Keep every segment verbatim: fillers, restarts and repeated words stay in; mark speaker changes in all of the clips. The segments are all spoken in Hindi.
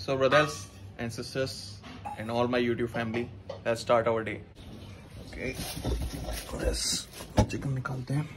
Speaker 1: So brothers and sisters and all my YouTube family, let's start our day. Okay, let's chicken निकालते हैं.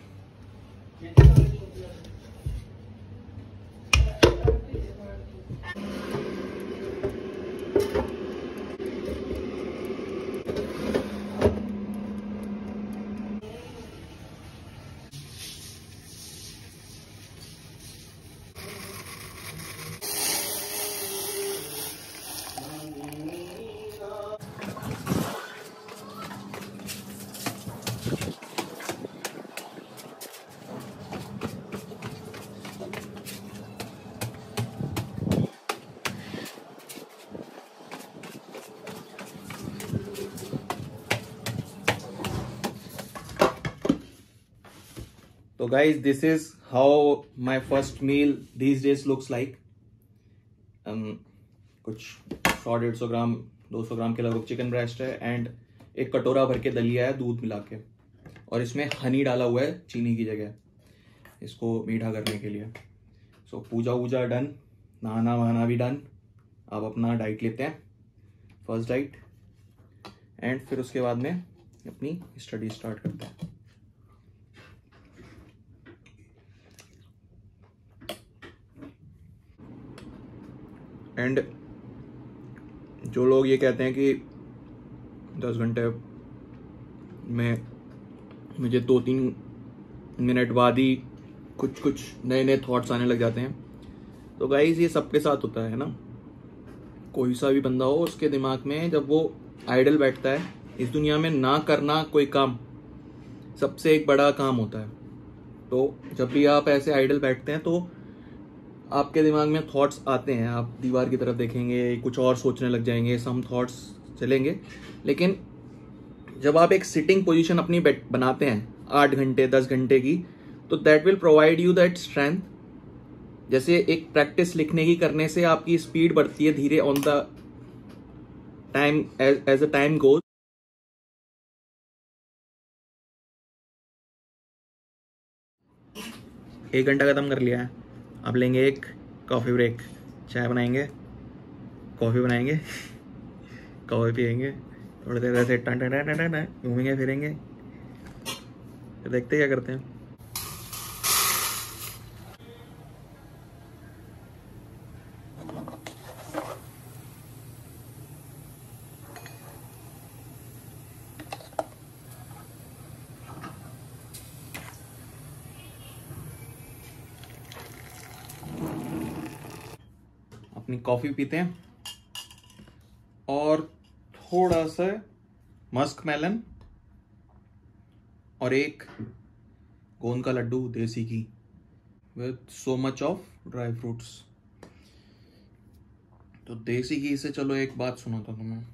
Speaker 1: So guys, this is how my first meal these days looks like. um, कुछ सौ डेढ़ सौ ग्राम दो सौ ग्राम के लगभग चिकन ब्रेस्ट है एंड एक कटोरा भर के दलिया है दूध मिला के, और इसमें हनी डाला हुआ है चीनी की जगह इसको मीठा करने के लिए. सो so, पूजा वूजा डन, नहाना वहाना भी डन. अब अपना डाइट लेते हैं, फर्स्ट डाइट, एंड फिर उसके बाद में अपनी स्टडी स्टार्ट करते हैं. एंड जो लोग ये कहते हैं कि दस घंटे में मुझे दो तीन मिनट बाद ही कुछ कुछ नए नए थॉट्स आने लग जाते हैं, तो गाइस ये सबके साथ होता है ना. कोई सा भी बंदा हो, उसके दिमाग में जब वो आइडल बैठता है, इस दुनिया में ना करना कोई काम सबसे एक बड़ा काम होता है. तो जब भी आप ऐसे आइडल बैठते हैं तो आपके दिमाग में थॉट्स आते हैं, आप दीवार की तरफ देखेंगे, कुछ और सोचने लग जाएंगे, सम थॉट्स चलेंगे. लेकिन जब आप एक सिटिंग पोजीशन अपनी बनाते हैं आठ घंटे दस घंटे की, तो that will provide you that strength. जैसे एक प्रैक्टिस लिखने की करने से आपकी स्पीड बढ़ती है धीरे on the time as a time goes. एक घंटा खत्म कर लिया है, अब लेंगे एक कॉफ़ी ब्रेक. चाय बनाएंगे, कॉफ़ी बनाएंगे, कॉफ़ी पियेंगे, थोड़ी देर ऐसे टन टन टन टन घूमेंगे फिरेंगे, फिर देखते क्या करते हैं. अपनी कॉफ़ी पीते हैं और थोड़ा सा मस्क मेलन और एक गोंद का लड्डू देसी घी with so much of dry fruits. तो देसी घी से चलो एक बात सुनाता हूं तुम्हें.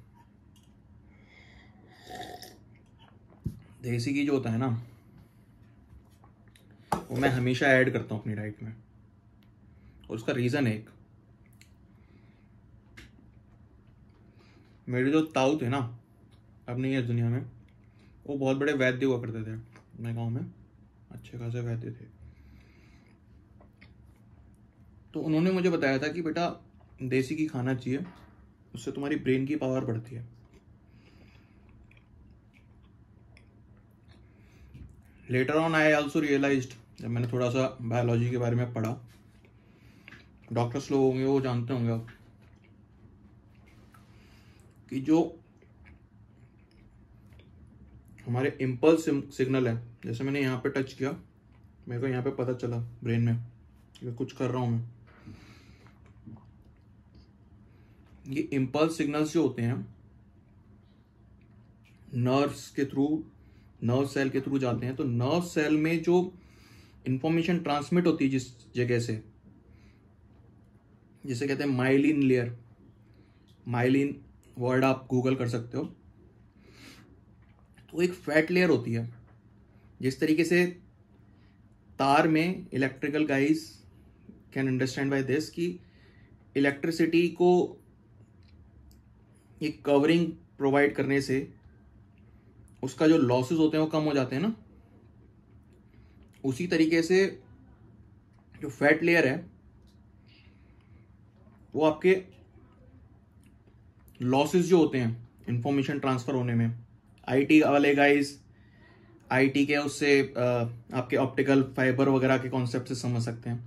Speaker 1: देसी घी जो होता है ना, वो मैं हमेशा ऐड करता हूं अपनी डाइट में, और उसका रीजन है एक. मेरे जो ताऊ थे ना, अब नहीं है इस दुनिया में, वो बहुत बड़े वैद्य हुआ करते थे अपने गांव में, अच्छे खासे वैद्य थे. तो उन्होंने मुझे बताया था कि बेटा देसी घी खाना चाहिए, उससे तुम्हारी ब्रेन की पावर बढ़ती है. Later on I also realised, जब मैंने थोड़ा सा बायोलॉजी के बारे में पढ़ा, डॉक्टर्स लोग होंगे वो जानते होंगे आप, कि जो हमारे इम्पल्स सिग्नल है, जैसे मैंने यहाँ पे टच किया, मेरे को यहाँ पे पता चला ब्रेन में कि कुछ कर रहा हूं मैं. ये इम्पल्स सिग्नल्स जो होते हैं नर्व्स के थ्रू, नर्व सेल के थ्रू जाते हैं. तो नर्व सेल में जो इंफॉर्मेशन ट्रांसमिट होती है जिस जगह से, जिसे कहते हैं माइलिन लेयर, माइलिन वर्ड आप गूगल कर सकते हो, तो एक फैट लेयर होती है. जिस तरीके से तार में electrical guys can understand by this कि इलेक्ट्रिसिटी को एक कवरिंग प्रोवाइड करने से उसका जो लॉसेस होते हैं वो कम हो जाते हैं ना, उसी तरीके से जो फैट लेयर है वो आपके लॉसेस जो होते हैं इंफॉर्मेशन ट्रांसफर होने में, आईटी वाले गाइस आईटी के उससे आपके ऑप्टिकल फाइबर वगैरह के कॉन्सेप्ट से समझ सकते हैं।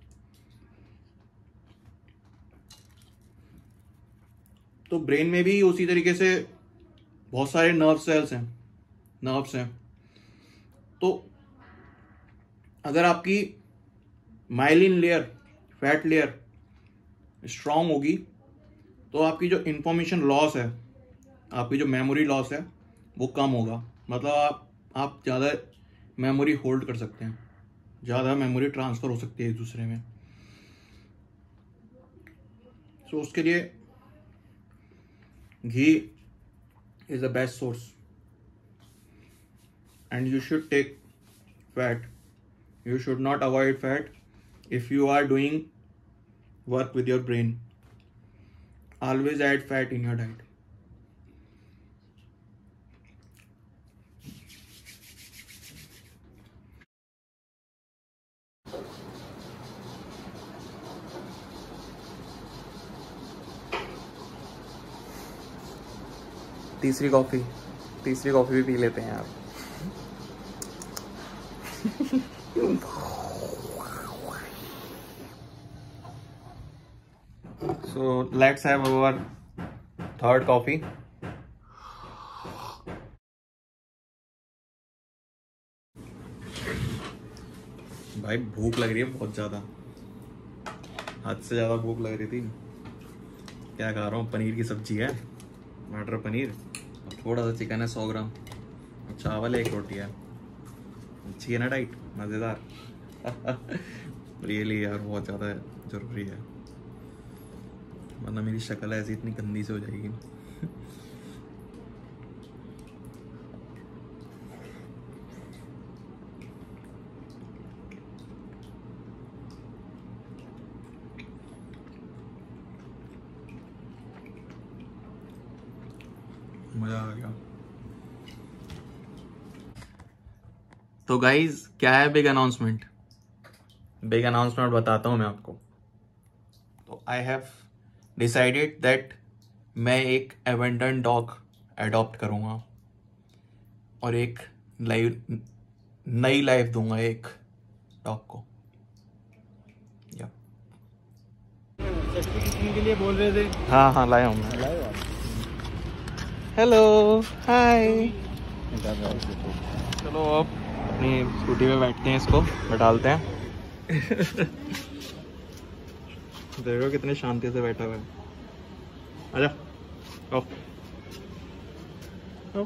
Speaker 1: तो ब्रेन में भी उसी तरीके से बहुत सारे नर्व सेल्स हैं, नर्व्स हैं। तो अगर आपकी myelin layer, fat layer strong होगी तो आपकी जो इंफॉर्मेशन लॉस है, आपकी जो मेमोरी लॉस है वो कम होगा। मतलब आप आप ज़्यादा मेमोरी होल्ड कर सकते हैं, ज़्यादा मेमोरी ट्रांसफ़र हो सकती है एक दूसरे में। सो so, उसके लिए ghee is the best source and you should take fat. You should not avoid fat if you are doing work with your brain. Always add fat in your diet. तीसरी कॉफी तीसरी कॉफी भी पी लेते हैं आप। So let's have our third coffee. भाई भूख लग रही है बहुत ज़्यादा, हद से ज़्यादा भूख लग रही थी। क्या खा रहा हूँ, पनीर की सब्जी है, मटर पनीर, थोड़ा सा चिकन है सौ ग्राम, चावल है, एक रोटी है। अच्छी है ना डाइट, मज़ेदार। रियली यार बहुत ज़्यादा ज़रूरी है, वरना मेरी शक्ल ऐसी इतनी गंदी से हो जाएगी। मज़ा आ गया। तो गाइज क्या है बिग अनाउंसमेंट? बिग अनाउंसमेंट बताता हूँ मैं आपको। तो आई हैव डिसाइडेड दैट मैं एक एबेंडन डॉग अडॉप्ट करूँगा और एक लाइव नई लाइफ दूंगा एक डॉग को। या
Speaker 2: के लिए बोल रहे थे।
Speaker 1: हाँ हाँ लाया हूँ मैं। Hello hi. चलो अब अपनी स्कूटी पे बैठते हैं, इसको बैठालते हैं। देखो कितने शांति से बैठा हुआ है। आजा आओ आओ।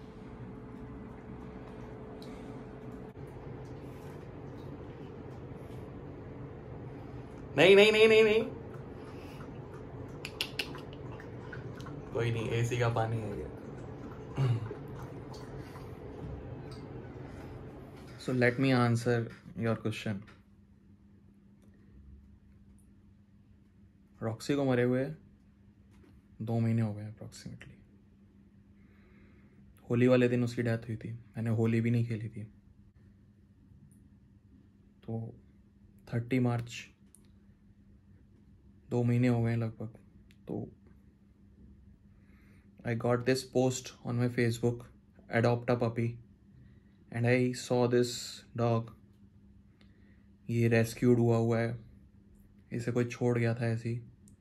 Speaker 1: नहीं नहीं नहीं नहीं नहीं कोई नहीं, एसी का पानी है ये। So let me answer your question. Roxy को मरे हुए दो महीने हो गए अप्रॉक्सीमेटली। होली वाले दिन उसकी डेथ हुई थी, मैंने होली भी नहीं खेली थी। तो थर्टी मार्च दो महीने हो गए लगभग। तो I got this post on my Facebook, adopt a puppy, and I saw this dog. ये रेस्क्यूड हुआ हुआ है, इसे कोई छोड़ गया था ऐसे ही।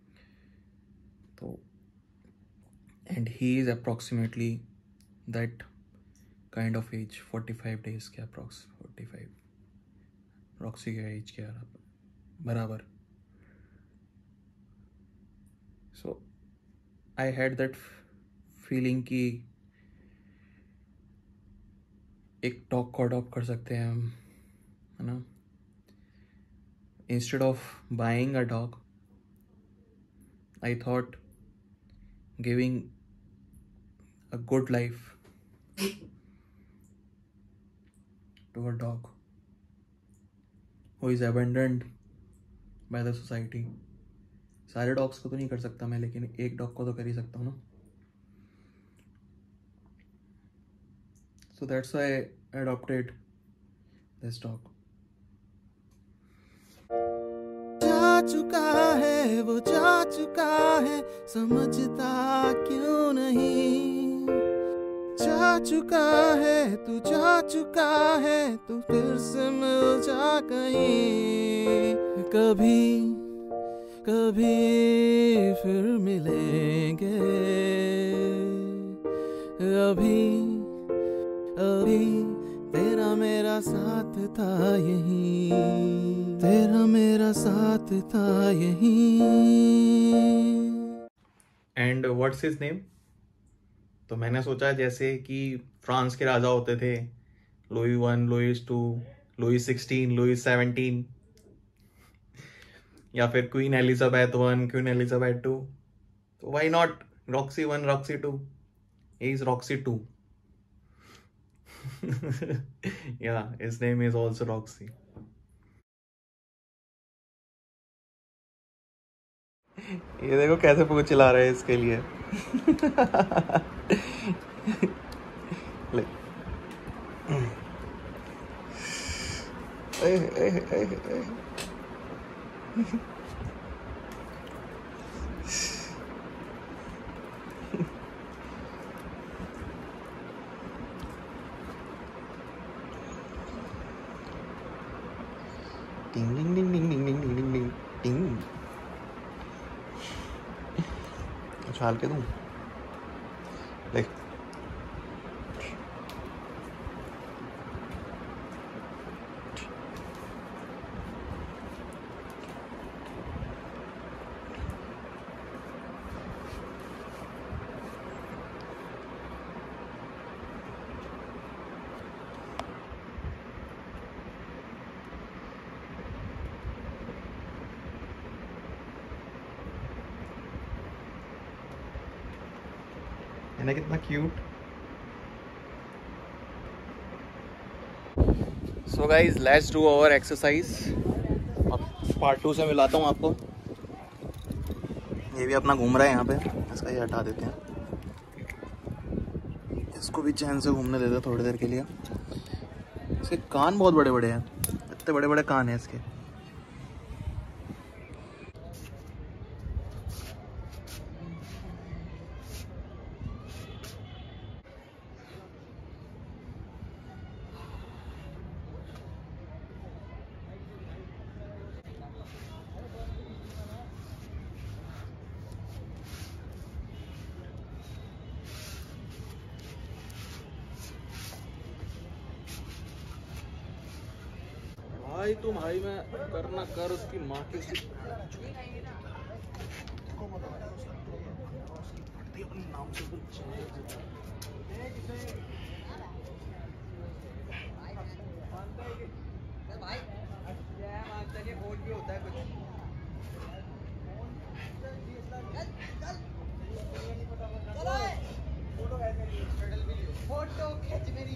Speaker 1: तो and he is approximately that kind of age, forty-five days के approx forty-five। रॉक्सी का एज क्या बराबर। So I had that feeling कि एक डॉग को अडॉप्ट कर सकते हैं हम, है ना। Instead of buying a dog I thought giving a good life to a dog who is abandoned by the society. सारे डॉग्स को तो नहीं कर सकता मैं, लेकिन एक डॉग को तो कर ही सकता हूँ ना। So that's why I adopted this dog.
Speaker 3: जा चुका है
Speaker 1: वो जा चुका है, समझता क्यों नहीं। जा चुका है तू, जा चुका है तू, फिर से मिल जा कहीं। कभी कभी फिर मिलेंगे, अभी अभी तेरा मेरा साथ था यहीं, तेरा मेरा साथ था यहीं। And what's his name? तो मैंने सोचा जैसे कि फ्रांस के राजा होते थे, Louis one, Louis two, Louis sixteen, Louis seventeen, या फिर Queen Elizabeth one, Queen Elizabeth two, तो why not Roxy one, Roxy two? He is Roxy two. Yeah, his name is also Roxy. ये देखो कैसे पूछ चिल्ला रहे हैं इसके लिए। ले। ए, ए, ए, ए। डिंग डिंग डिंग डिंग डिंग डिंग डिंग डिंग डिंग। उछाल के दूं? देख है ना कितना cute. So guys let's do our exercise. अब पार्ट टू से मिलाता हूँ आपको। ये भी अपना घूम रहा है यहाँ पे, इसका ये हटा देते हैं, इसको भी चैन से घूमने देते हैं थोड़ी देर के लिए। इसके कान बहुत बड़े बड़े हैं, इतने बड़े बड़े कान हैं इसके। भाई तुम भाई मैं करना कर उसकी माँ की नाम से होता है कुछ। फोटो खींच मेरी।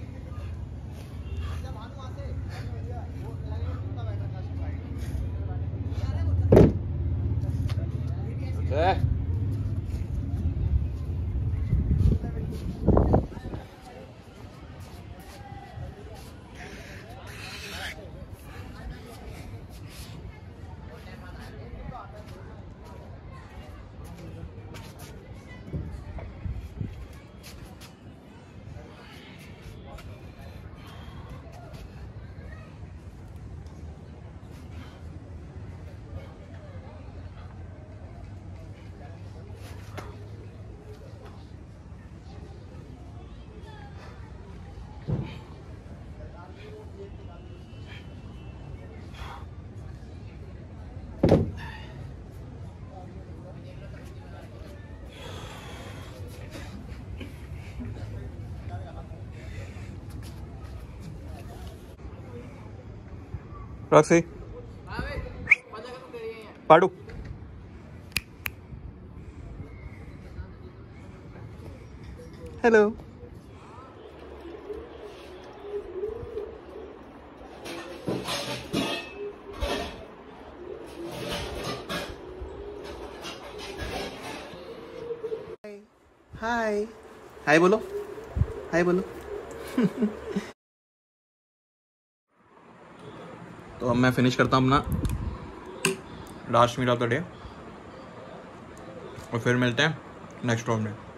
Speaker 1: रॉक्सी पाडू हेलो। हाय हाय बोलो, हाय बोलो। तो अब मैं फिनिश करता हूँ अपना last meal of the day. और फिर मिलते हैं नेक्स्ट व्लॉग में।